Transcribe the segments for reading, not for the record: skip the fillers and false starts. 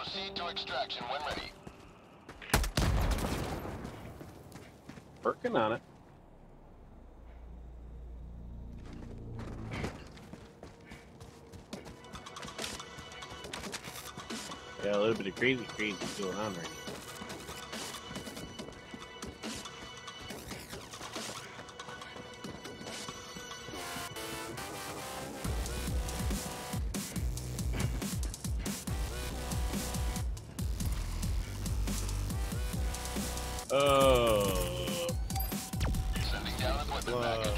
Proceed to extraction when ready. Working on it. Yeah, a little bit of crazy going on right now. Oh. Sending down equipment package.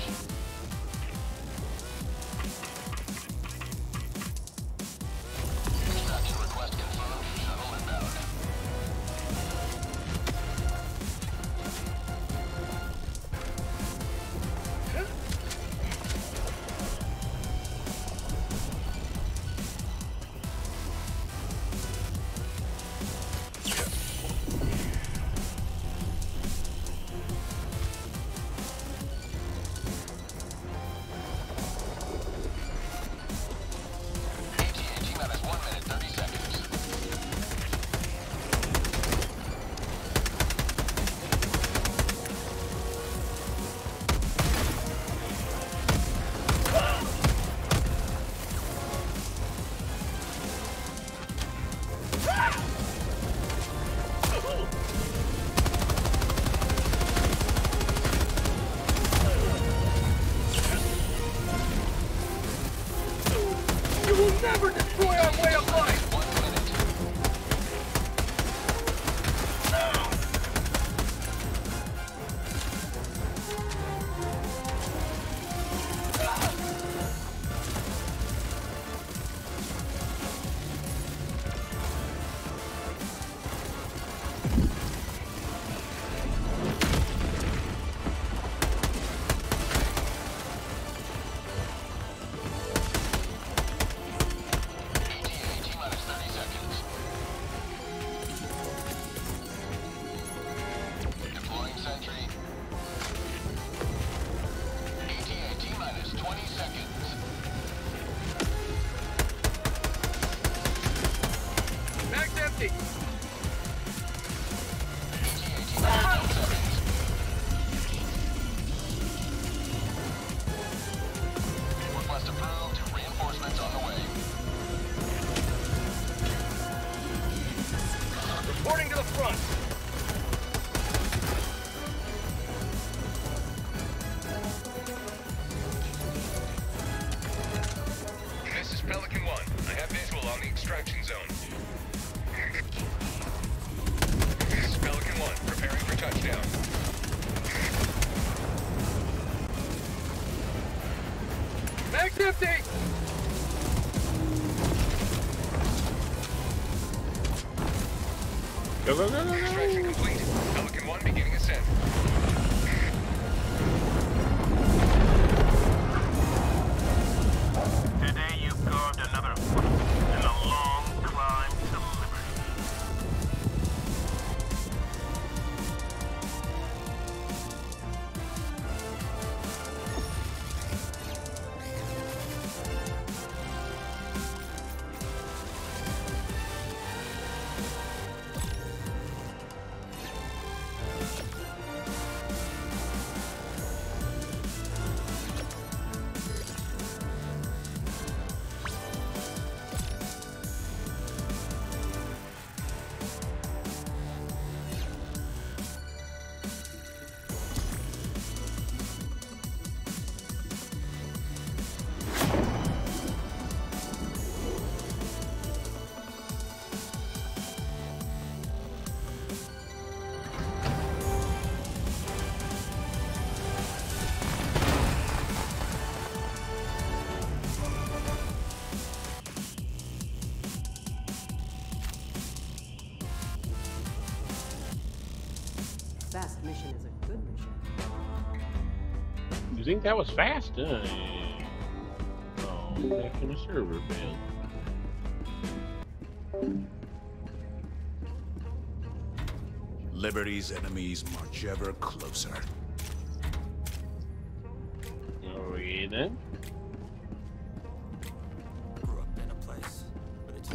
Extraction request confirmed. Shuttle inbound. T-minus 1 minute, 30 seconds. You will never destroy our way of life! 1 minute. ETA T-minus 30 seconds. Deploying sentry. ETA T-minus 20 seconds. Mag's empty! ETA T-minus 10 seconds. Request approved. Reinforcements on the way. Reporting to the front! This is Pelican 1. I have visual on the extraction zone. This is Pelican 1, preparing for touchdown. Mag's empty! Go, go, go, go, Extraction go. complete. Pelican 1 beginning ascent. Today you've carved another foot in the long climb to liberty. Fast mission is a good mission. You think that was fast? Oh, connection to server failed. Liberty's enemies march ever closer. Okay then. Grew up in a place where the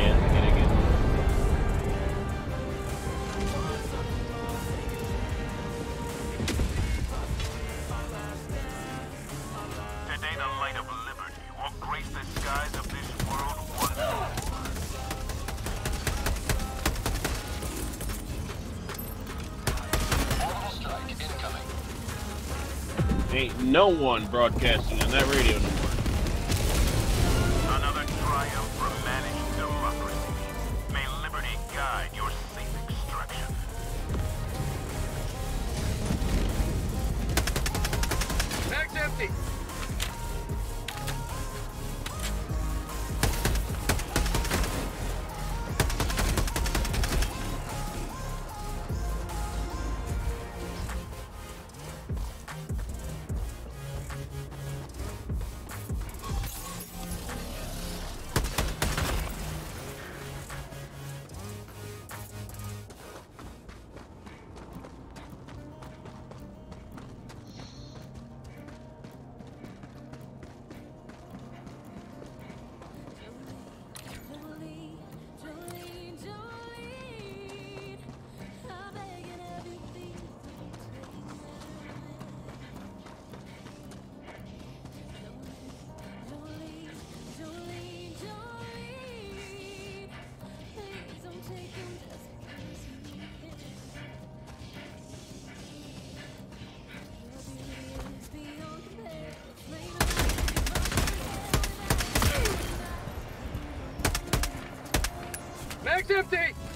again. Today the light of liberty will grace the skies of this world once more. Orbital strike incoming. Ain't no one broadcasting on that radio no more. Another triumph for managed democracy. May liberty guide your safe extraction. Mag's empty. Mag's empty.